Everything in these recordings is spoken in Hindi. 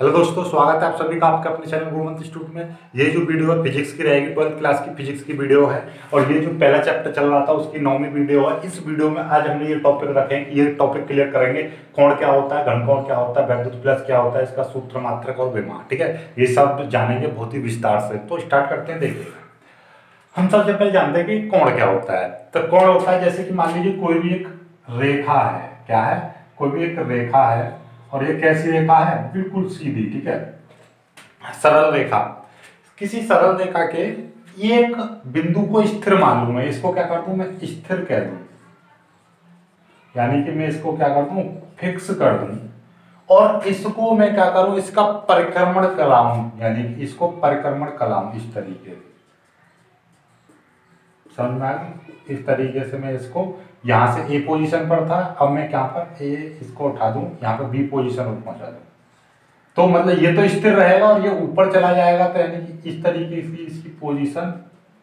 हेलो दोस्तों, स्वागत है आप सभी का आपके अपने चैनल गुरुमंत्र इंस्टीट्यूट में। ये जो वीडियो है फिजिक्स की रहेगी, 12th क्लास की फिजिक्स की वीडियो है। और ये जो पहला चैप्टर चल रहा था उसकी 9वीं वीडियो है। इस वीडियो में आज हमने ये टॉपिक रखे हैं, ये टॉपिक क्लियर करेंगे। कोण क्या होता है, घनकोण क्या होता है, वैद्युत प्लस क्या होता है, इसका सूत्र, मात्रक और विमा। ठीक है, ये सब जानेंगे बहुत ही विस्तार से। तो स्टार्ट करते हैं। देखिए, हम सबसे पहले जानते हैं कि कोण क्या होता है। तो कोण होता है, जैसे कि मान लीजिए कोई भी एक रेखा है। क्या है? कोई भी एक रेखा है, और ये कैसी रेखा है? बिल्कुल सीधी। ठीक है, सरल रेखा। किसी सरल रेखा के एक बिंदु को स्थिर मान लूं मैं, इसको क्या कर दूं मैं? स्थिर कह दूं, यानी कि मैं इसको क्या कर दूं? फिक्स कर दूं। और इसको मैं क्या करूं? इसका परिक्रमण कराऊं, यानी कि इसको परिक्रमण कराऊं इस तरीके से। समझ में आ गई? इस तरीके से मैं इसको, यहां से ए पोजीशन पर था, अब मैं क्या पर ए इसको उठा दूं, यहाँ पर बी पोजीशन पर पहुंचा दूं। तो मतलब ये तो स्थिर रहेगा और ये ऊपर चला जाएगा, तो यानी कि इस तरीके की इसकी पोजीशन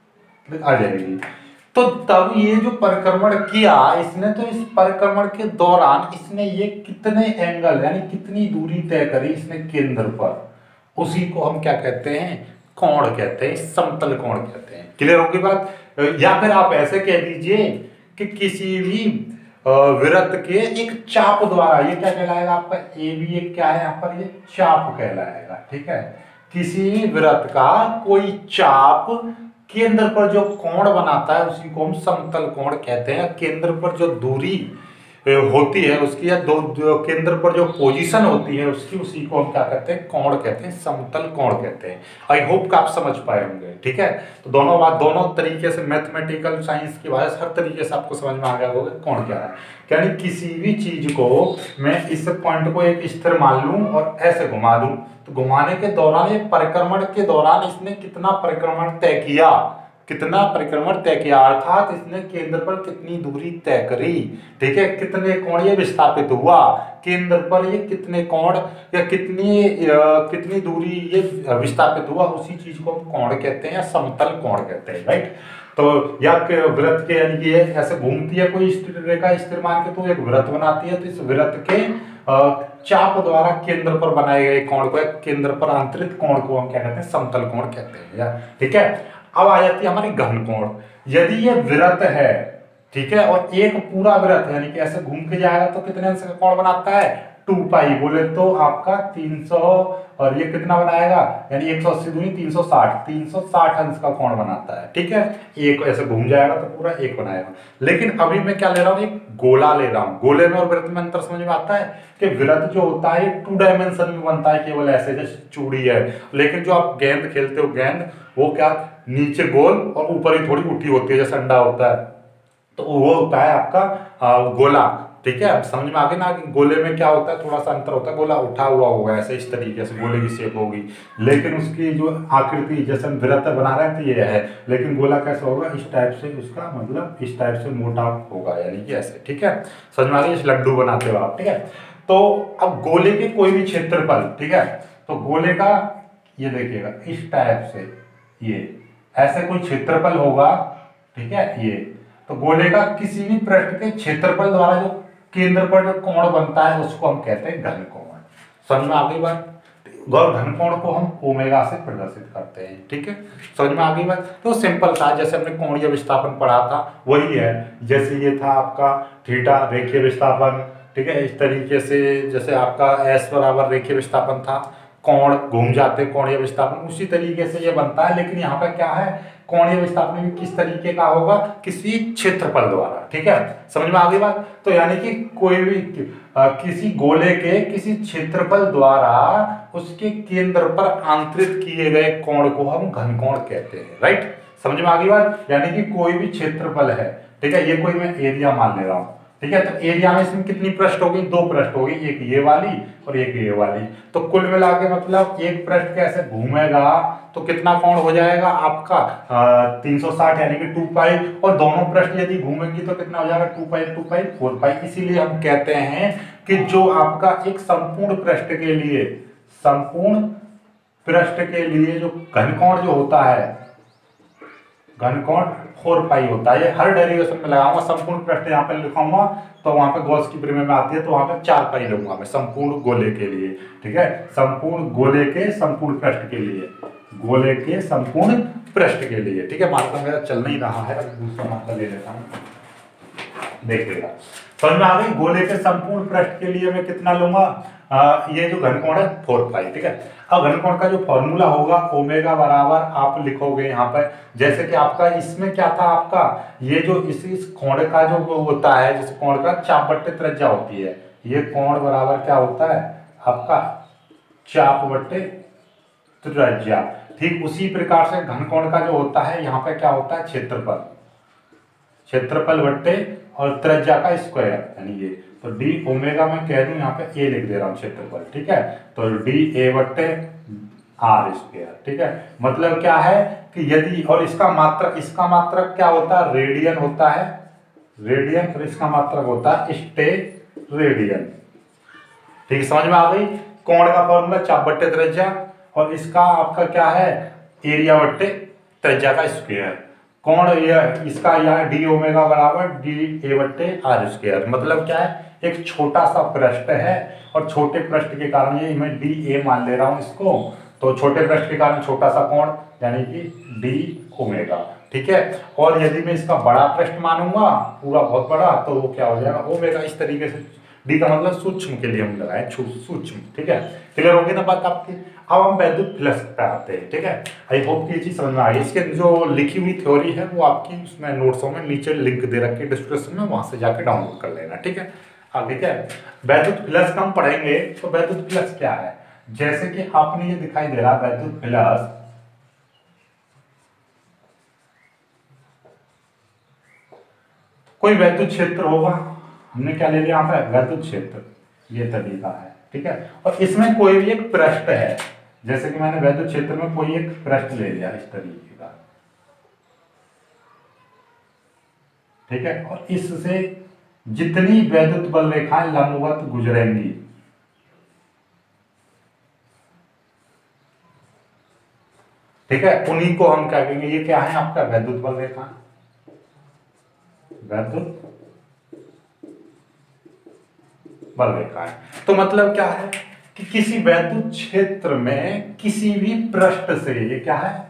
आ जाएगी। तो तब ये जो परिक्रमण किया इसने, तो इस परिक्रमण के दौरान इसने ये कितने एंगल यानी कितनी दूरी तय करी इसने केंद्र पर, उसी को हम क्या कहते हैं? कोण कहते हैं, समतल कोण कहते हैं। क्लियर होगी बात? या फिर आप ऐसे कह दीजिए कि किसी भी वृत्त के एक चाप द्वारा, ये क्या कहलाएगा आपका? ए बी एक क्या है यहाँ पर? ये चाप कहलाएगा। ठीक है, किसी वृत्त का कोई चाप केंद्र पर जो कोण बनाता है उसी को हम समतल कोण कहते हैं। केंद्र पर जो दूरी होती है उसकी, या दो केंद्र पर जो पोजीशन होती है उसकी, उसी को हम क्या कहते हैं? कोण कहते हैं, समतल कोण कहते हैं। आई होप कि आप समझ पाए होंगे। ठीक है, तो दोनों बात, दोनों तरीके से, मैथमेटिकल साइंस की वजह से हर तरीके से आपको समझ में आ गया होगा कोण क्या है। यानी किसी भी चीज को मैं इस पॉइंट को एक स्थिर मान लूं और ऐसे घुमा दूं, तो घुमाने के दौरान, ये परिक्रमण के दौरान इसने कितना परिक्रमण तय किया, कितना परिक्रमण तय किया, अर्थात इसने केंद्र पर कितनी दूरी तय करी। ठीक है, कितने कोण ये विस्थापित हुआ केंद्र पर, ये कितने कोण या कितनी दूरी ये विस्थापित हुआ, उसी चीज को हम कोण कहते हैं या समतल कोण कहते हैं। राइट? तो या वृत्त के, यानी कि ये ऐसे घूमती है कोई स्थिर रेखा, स्थिर मान के तो एक वृत्त बनाती है, तो इस वृत्त के चाप द्वारा केंद्र पर बनाए गए कोण को, केंद्र पर आंतरिक कोण को हम क्या कहते हैं? समतल कोण कहते हैं। या ठीक है, अब आ जाती है हमारी घन कोण। यदि ये वृत्त है, ठीक है, और एक पूरा वृत्त यानी कि ऐसे घूम के जाएगा तो कितने अंश का कोण बनाता है? 2 पाई। बोले तो आपका 300, और ये कितना बनाएगा? यानी 180 दूनी 360, 360 अंश का कोण बनाता है। ठीक है, एक ऐसे घूम जाएगा तो पूरा एक बनाएगा। लेकिन अभी मैं क्या ले रहा हूँ? एक गोला ले रहा हूँ। गोले में और वृत्त में अंतर समझ में आता है कि वृत्त जो होता है 2 डायमेंशन में बनता है, केवल ऐसे जैसे चूड़ी है। लेकिन जो आप गेंद खेलते हो, गेंद वो क्या नीचे गोल और ऊपर ही थोड़ी उठी होती है, जैसे अंडा होता है, तो वो होता है आपका गोला। ठीक है, समझ में आ गया ना कि गोले में क्या होता है? थोड़ा सा अंतर होता है, गोला उठा हुआ होगा ऐसे, इस तरीके से गोले की शेप होगी। लेकिन उसकी जो आकृति, जैसे हम वृत्त बना रहे हैं तो ये है, लेकिन गोला कैसा होगा? इस टाइप से, उसका मतलब इस टाइप से मोटा होगा, यानी कि ऐसे। ठीक है, समझ में आ गया? इस लड्डू बनाते हो आप। ठीक है, तो अब गोले के कोई भी क्षेत्रफल, ठीक है, तो गोले का ये देखिएगा इस टाइप से, ये ऐसे कोई क्षेत्रफल होगा। ठीक है, ये तो गोले का किसी भी पृष्ठ के क्षेत्रफल द्वारा जो केंद्र पर जो कोण बनता है उसको हम कहते हैं घन कोण। समझ में आ गई बात? और घन कोण को हम ओमेगा से प्रदर्शित करते हैं। ठीक है, समझ में आ गई बात? तो सिंपल था, जैसे हमने कोणीय विस्थापन पढ़ा था वही है। जैसे ये था आपका थीटा, रेखीय विस्थापन। ठीक है, इस तरीके से जैसे आपका एस बराबर रेखीय विस्थापन था, कोण घूम जाते कोणीय विस्थापन, उसी तरीके से ये बनता है। लेकिन यहाँ पर क्या है? कोणीय विस्थापन भी किस तरीके का होगा? किसी क्षेत्रफल द्वारा। ठीक है, समझ में आ गई बात? तो यानी कि कोई भी किसी गोले के किसी क्षेत्रफल द्वारा उसके केंद्र पर आंतरित किए गए कोण को हम घन कोण कहते हैं। राइट? समझ में आ गई बात? यानी कि कोई भी क्षेत्रफल है, ठीक है, ये कोई मैं एरिया मान ले रहा हूं। ठीक है, तो एरिया में इसमें कितनी पृष्ठ होगी? 2 पृष्ठ होगी, एक ये वाली और एक ये वाली। तो कुल मिला के मतलब एक पृष्ठ कैसे घूमेगा तो कितना कोण हो जाएगा आपका? 360, यानी कि 2 पाई। और दोनों पृष्ठ यदि घूमेंगी तो कितना हो जाएगा? 2 पाई 2 पाई 4 पाई। इसीलिए हम कहते हैं कि जो आपका एक संपूर्ण पृष्ठ के लिए, संपूर्ण पृष्ठ के लिए जो घन कोण जो होता है, घनकोण 4 पाई होता है। ये हर डेरिवेशन में लगाऊंगा, संपूर्ण पृष्ठ यहाँ पे लिखाऊंगा तो वहां पे गॉस की प्रमेय में आती है, तो वहां पे 4 पाई लूंगा मैं संपूर्ण गोले के लिए। ठीक है, संपूर्ण गोले के संपूर्ण पृष्ठ के लिए, गोले के संपूर्ण पृष्ठ के लिए। ठीक है, मार्कर मेरा चल नहीं रहा है, दूसरा मार्कर ले लेता हूँ, देखिएगा समझ में आ गई। गोले के संपूर्ण पृष्ठ के लिए मैं कितना लूंगा, ये जो घनकोण है 4 पाई। ठीक है, अब घनकोण का जो फॉर्मूला होगा ओमेगा बराबर आप लिखोगे यहाँ पर, जैसे कि आपका इसमें क्या था, आपका ये जो इस कोण का जो होता है, जिस कोण का चाप बट्टे त्रिज्या होती है, ये कोण बराबर क्या होता है आपका चाप बट्टे त्रिज्या। ठीक उसी प्रकार से घनकोण का जो होता है यहाँ पे क्या होता है क्षेत्रफल, क्षेत्रफल बट्टे और त्रिज्या का स्क्वायर, यानी ये तो डी ओमेगा में कह दूं यहाँ पे ए लिख दे रहा हूँ क्षेत्रफल। ठीक है, तो डी ए बट्टे आर स्क्वायर। ठीक है, मतलब क्या है कि यदि, और इसका मात्रक क्या होता है, रेडियन होता है, रेडियन, और इसका मात्रक होता है स्टेरेडियन। ठीक, समझ में आ गई। कोण का फॉर्मूला चाप बट्टे त्रिज्या, और इसका आपका क्या है एरिया बट्टे त्रिज्या का स्क्वायर। कोण इसका यहाँ डी ओमेगा बराबर डी ए बट्टे आर स्क्वायर। मतलब क्या है, एक छोटा सा पृष्ठ है और छोटे पृष्ठ के कारण ये मैं डी ए मान ले रहा हूँ इसको, तो छोटे पृष्ठ के कारण छोटा सा कोण यानी कि डी ओमेगा। ठीक है, और यदि मैं इसका बड़ा पृष्ठ मानूंगा पूरा बहुत बड़ा, तो वो क्या हो जाएगा ओमेगा। इस तरीके से डी का मतलब सूक्ष्म के लिए हम लगाए सूक्ष्म। ठीक है, क्लियर होगी ना बात आपकी। अब हम वैद्युत फ्लक्स पे आते हैं। ठीक है, आई होप कि ये चीज समझ में आई। इसके जो लिखी हुई थ्योरी है वो आपकी उसमें नोट्सों में नीचे लिंक दे रखी है डिस्क्रिप्शन में, वहां से जाके डाउनलोड कर लेना। ठीक है, आगे क्या है वैद्युत फ्लक्स हम पढ़ेंगे। तो वैद्युत फ्लक्स क्या है, जैसे कि आपने ये दिखाई दे रहा वैद्युत फ्लक्स, कोई वैद्युत क्षेत्र होगा, हमने क्या ले लिया यहाँ पे वैद्युत क्षेत्र, ये तरीका है। ठीक है, और इसमें कोई भी एक पृष्ठ है, जैसे कि मैंने वैद्युत क्षेत्र में कोई एक पृष्ठ ले लिया इस तरीके का। ठीक है, और इससे जितनी वैद्युत बल रेखाएं लंबवत गुजरेंगी, ठीक है, उन्हीं को हम क्या कहेंगे, ये क्या है आपका वैद्युत बल रेखा, वैद्युत बल रेखा है। तो मतलब क्या है कि किसी वैद्युत क्षेत्र में किसी भी पृष्ठ से, ये क्या है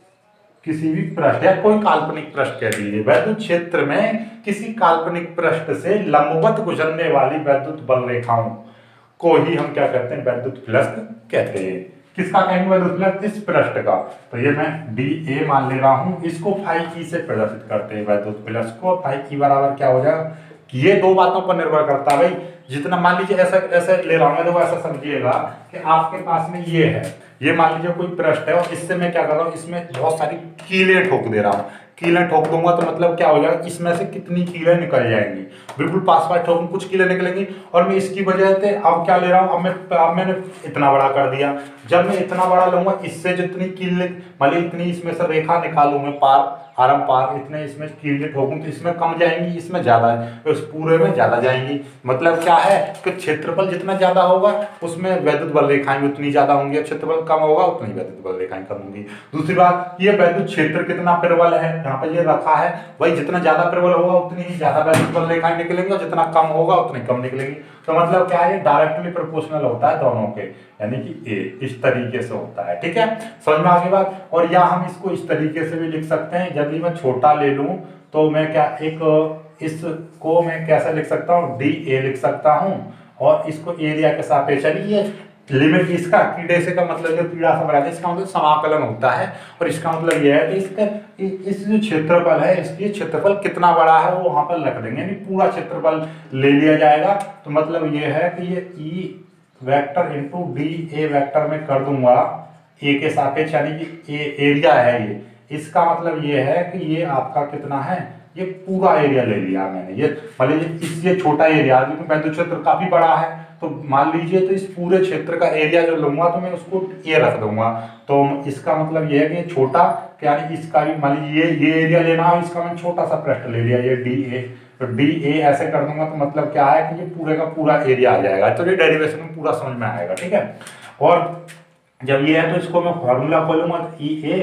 किसी भी पृष्ठ या कोई काल्पनिक पृष्ठ कह दीजिए, वैद्युत क्षेत्र में किसी काल्पनिक पृष्ठ से लंबवत गुजरने वाली वैद्युत बल रेखाओं को ही हम क्या कहते हैं वैद्युत फ्लक्स कहते हैं। किसका कहेंगे वैद्युत फ्लक्स, इस पृष्ठ का। तो ये मैं डी ए मान ले रहा हूं, इसको फाई ई से प्रदर्शित करते हैं वैद्युत फ्लक्स को। फाई ई बराबर क्या हो जाएगा, ये दो बातों पर निर्भर करता है भाई। जितना मान लीजिए ऐसा ऐसे ले रहा हूं मैं, देखो ऐसा समझिएगा कि आपके पास में ये है, ये मान लीजिए कोई पृष्ठ है और इससे मैं क्या कर रहा हूँ, इसमें बहुत सारी कीलें ठोक दे रहा हूँ। कीलें ठोक दूंगा तो मतलब क्या हो जाएगा, इसमें से कितनी कीलें निकल जाएंगी, बिल्कुल पास पास ठोक कुछ कीलें निकलेंगी। और मैं इसकी वजह से अब क्या ले रहा हूँ, अब मैंने इतना बड़ा कर दिया। जब मैं इतना बड़ा लूंगा, इससे जितनी कीलें मान ली इतनी इसमें से रेखा निकालूं मैं पार आरम पार, इतने इसमें कीलें ठोकूं तो इसमें कम जाएंगी, इसमें ज्यादा है, तो इस पूरे में ज्यादा जाएंगी। मतलब क्या है कि क्षेत्रफल जितना ज्यादा होगा उसमें वैद्युत बल रेखाएं भी उतनी ज्यादा होंगी, क्षेत्रफल कम होगा उतनी वैद्युत बल रेखाएं कम होंगी। दूसरी बात, ये वैद्युत क्षेत्र कितना प्रबल है, यहाँ पर ये रखा है भाई, जितना ज्यादा प्रबल होगा उतनी ही ज्यादा वैद्युत बल रेखाएं निकलेंगी और जितना कम होगा उतनी कम निकलेंगी। तो मतलब क्या है, डायरेक्टली प्रोपोर्शनल होता है दोनों के, यानी कि ए इस तरीके से होता है। ठीक है, समझ में आ गई बात। और या हम इसको इस तरीके से भी लिख सकते हैं, यदि मैं छोटा ले लूं तो मैं क्या एक इसको मैं कैसे लिख सकता हूं, डी ए लिख सकता हूं, और इसको एरिया के सापेक्ष, यानी ये लिमिट इसका कीड़े से का मतलब जो कीड़ा सा बना है इसका मतलब समाकलन होता है। और इसका मतलब यह है कि इसका इस जो क्षेत्रफल है, इसकी क्षेत्रफल कितना बड़ा है वो वहां पर लिख देंगे, यानी पूरा क्षेत्रफल ले लिया जाएगा। तो मतलब ये है कि ये E vector into D A vector में कर दूंगा ए के सापेक्ष, यानी कि एरिया है ये, इसका मतलब ये है कि ये आपका कितना है, ये पूरा एरिया ले लिया मैंने। ये मान लीजिए ये छोटा एरिया, वैद्युत क्षेत्र काफी बड़ा है, तो मान लीजिए तो इस पूरे क्षेत्र का एरिया जो लूंगा तो मैं उसको ए रख दूंगा। तो इसका मतलब ये है कि छोटा, यानी इसका भी मान लीजिए ये एरिया लेना है, इसका मैं छोटा सा पृष्ठ ले लिया, ये डी ए, तो डी ए ऐसे कर दूंगा तो मतलब क्या है कि ये पूरे का पूरा एरिया आ जाएगा। तो ये डेरिवेशन में पूरा समझ में आएगा। ठीक है, और जब ये है तो इसको मैं फॉर्मूला खोलूंगा तो ई ए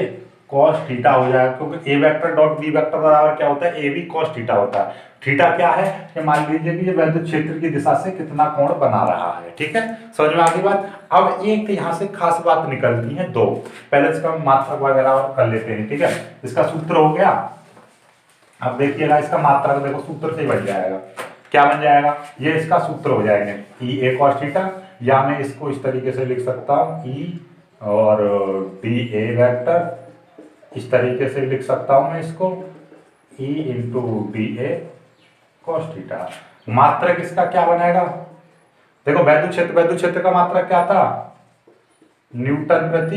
कॉस थीटा हो जाएगा, क्योंकि A vector dot B vector बराबर क्या होता है, ए बी कॉस थीटा होता है। थीटा क्या है कि मान लीजिए कि ये वैद्युत क्षेत्र की दिशा से कितना कोण बना रहा है, ठीक है, समझ में आ गई बात। अब एक यहाँ से खास बात निकलती है दो, पहले इसका मात्रक वगैरह और कर लेते हैं, ठीक है। इसका सूत्र हो गया, अब देखिएगा इसका मात्रक देखो सूत्र से ही बन जाएगा, क्या बन जाएगा, ये इसका सूत्र हो जाएंगे ई ए कॉस थीटा, या मैं इसको इस तरीके से लिख सकता हूँ ई और डी ए वेक्टर, इस तरीके से लिख सकता हूं मैं इसको E into D A cos theta. मात्रक इसका क्या बनेगा, देखो वैद्युत क्षेत्र का मात्रक क्या था, न्यूटन प्रति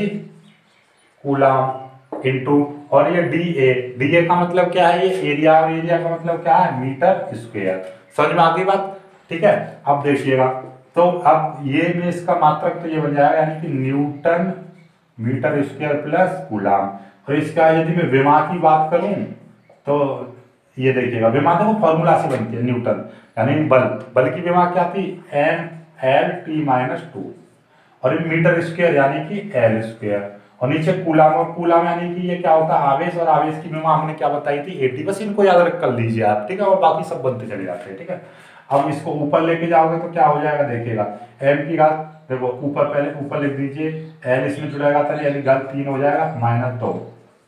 कूलम इंटू, और ये डी ए का मतलब क्या है, ये एरिया, और एरिया का मतलब क्या है, मीटर स्क्वायर। समझ में आ गई बात, ठीक है। अब देखिएगा, तो अब ये में इसका मात्रक तो ये बन जाएगा, यानी कि newton metre square plus coulomb. और इसका यदि मैं विमा की बात करूं तो ये देखिएगा, विमा देखो फॉर्मूला से बनती है न्यूटन, यानी बल की विमा क्या थी, M L T minus two, और ये मीटर स्क्वायर यानी कि एल स्क्वायर, और नीचे कूलम, और कूलम यानी कि ये क्या होता है, आवेश, और आवेश की विमा हमने क्या बताई थी, 80। बस इनको याद रख कर लीजिए आप, ठीक है, और बाकी सब बनते चले जाते हैं, ठीक है। अब इसको ऊपर लेके जाओगे तो क्या हो जाएगा, देखिएगा एम की घात, देखो ऊपर पहले ऊपर लिख दीजिए, एल इसमें जुड़ेगा तो यानी घात 3 हो जाएगा माइनस 2,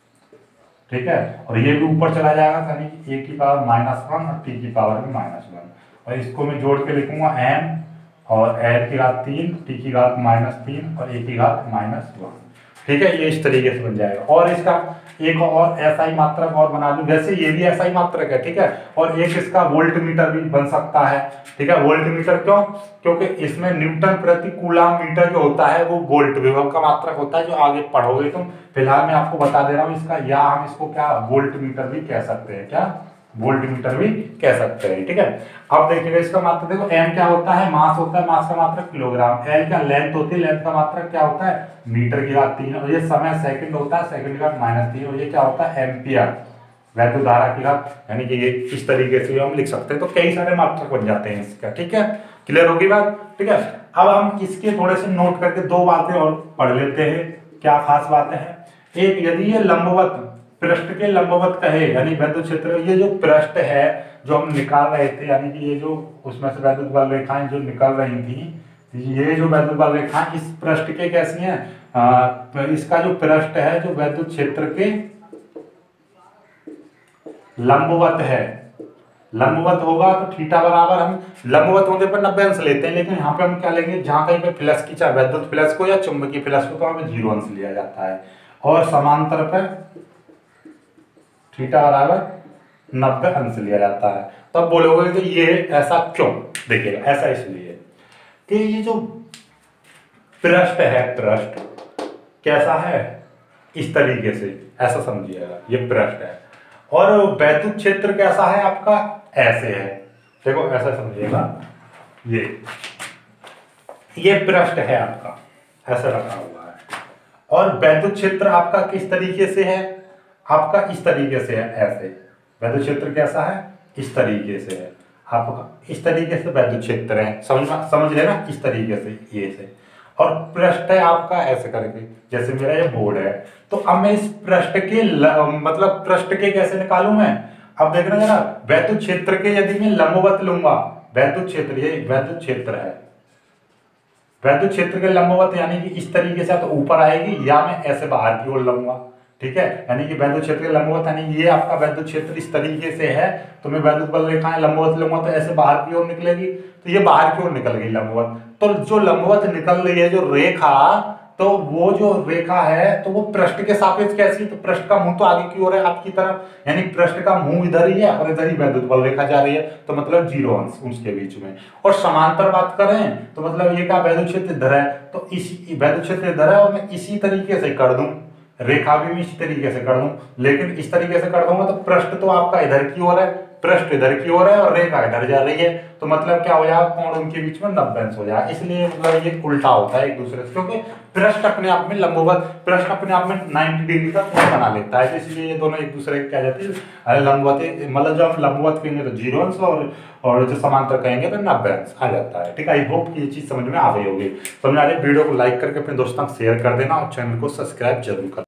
ठीक है, और ये भी ऊपर चला जाएगा यानी ए की पावर -1 और टी की पावर में -1, और इसको मैं जोड़ के लिखूंगा एम और एल की घात 3, टी की घात -3 और ए की घात -1, ठीक है। ये इस तरीके से बन जाएगा। और इसका एक और ऐसा ही मात्रक और बना दूं, वैसे ये भी ऐसा ही मात्रक है, ठीक है, और एक इसका वोल्ट मीटर भी बन सकता है, ठीक है। वोल्ट मीटर क्यों, क्योंकि इसमें न्यूटन प्रति कूलम मीटर जो होता है वो वोल्ट विभव का मात्रक होता है, जो आगे पढ़ोगे तुम। फिलहाल मैं आपको बता दे रहा हूँ इसका, या हम इसको क्या वोल्ट मीटर भी कह सकते हैं, क्या वोल्ट मीटर भी कह सकते हैं, ठीक है। अब देखिएगा इसका मात्रक देखो, एम क्या होता है, मास होता है, मास का मात्रक किलोग्राम, एल क्या लेंथ होती है, लेंथ का मात्रक क्या होता है, मीटर की घात 3, और ये समय सेकंड होता है, सेकंड की घात -3, और ये क्या होता है, एम्पियर वैद्युत धारा की घात, यानी कि ये इस तरीके से हम लिख सकते हैं। तो कई सारे मात्रक बन जाते हैं इसका, ठीक है, क्लियर होगी बात, ठीक है। अब हम इसके थोड़े से नोट करके दो बातें और पढ़ लेते हैं, क्या खास बातें हैं। एक, यदि ये लंबवत पृष्ठ के लंबवत कहे, यानी वैद्युत क्षेत्र, ये जो पृष्ठ है जो हम निकाल रहे थे, यानी कि ये जो उसमें से वैद्युत बल रेखाएं जो निकल रही थी, ये जो वैद्युत बल रेखाएं इस पृष्ठ के कैसी हैं, इसका जो पृष्ठ है जो वैद्युत क्षेत्र के लंबवत है, लंबवत होगा तो थीटा बराबर, हम लंबवत होने पर 90 अंश लेते हैं, लेकिन यहाँ पे हम क्या लेंगे, जहां कहीं पे फ्लक्स की, चाहे वैद्युत फ्लक्स को या चुंबकीय फ्लक्स को, तो हमें 0 अंश लिया जाता है, और समांतर पर थीटा बराबर 90 अंश लिया जाता है। तो अब बोलोगे कि ये ऐसा क्यों, देखिएगा ऐसा इसलिए कि ये जो पृष्ठ है, पृष्ठ कैसा है, इस तरीके से ऐसा समझिएगा, ये पृष्ठ है, और वैद्युत क्षेत्र कैसा है आपका, ऐसे है, देखो ऐसा समझिएगा, ये पृष्ठ है आपका, ऐसा रखा हुआ है, और वैद्युत क्षेत्र आपका किस तरीके से है, आपका इस तरीके से है, ऐसे वैद्युत क्षेत्र कैसा है, इस तरीके से है आपका, इस तरीके से वैद्युत क्षेत्र है, समझ गए ना, इस तरीके से, ये से, और पृष्ठ है आपका ऐसे करके, जैसे मेरा ये बोर्ड है। तो अब मैं इस पृष्ठ के मतलब पृष्ठ के कैसे निकालूं मैं, अब देखना जरा, वैद्युत क्षेत्र के यदि मैं लंबवत लूंगा, वैद्युत क्षेत्र, ये वैद्युत क्षेत्र है, वैद्युत क्षेत्र के लंबवत यानी कि इस तरीके से तो ऊपर आएगी, या मैं ऐसे बाहर की ओर लूंगा, ठीक है, यानी कि वैद्युत क्षेत्र के लंबवत, यानी ये आपका वैद्युत क्षेत्र इस तरीके से है, तो मैं वैद्युत बल रेखाएं लंबवत लूंगा तो ऐसे बाहर की ओर निकलेगी, तो ये बाहर की ओर निकल गई लंबवत। तो जो लंबवत निकल रही है जो रेखा, तो वो जो रेखा है तो वो पृष्ठ के सापेक्ष कैसी, तो पृष्ठ का मुंह तो आगे की ओर है आपकी तरफ, यानी पृष्ठ का मुंह इधर ही है और इधर ही वैद्युत बल रेखा जा रही है, तो मतलब 0 अंश उसके बीच में। और समांतर बात करें तो मतलब ये का वैद्युत क्षेत्र इधर है, तो इसी वैद्युत क्षेत्र इधर है, और मैं इसी तरीके से कर दूं, रेखा भी मैं इसी तरीके से कर दूं, लेकिन इस तरीके से कर दूंगा तो पृष्ठ तो आपका इधर की ओर है, पृष्ठ इधर की ओर है और रेखा इधर जा रही है, तो मतलब क्या हो जाएगा, कोण उनके बीच में 90 अंश हो जाएगा। इसलिए मतलब ये उल्टा होता है एक दूसरे से, क्योंकि पृष्ठ अपने आप में लंबवत, पृष्ठ अपने आप में 90 डिग्री का कोण बना लेता है, इसलिए ये दोनों एक दूसरे के क्या जाते हैं, लंबवत, मतलब जब हम लंबवत कहेंगे तो 0 अंश, और जो समांतर कहेंगे तो 90 अंश आ जाता है, ठीक है। आई होप कि ये चीज समझ में आ गई होगी। समझ आ रही, वीडियो को लाइक करके अपने दोस्तों को शेयर कर देना, और चैनल को सब्सक्राइब जरूर कर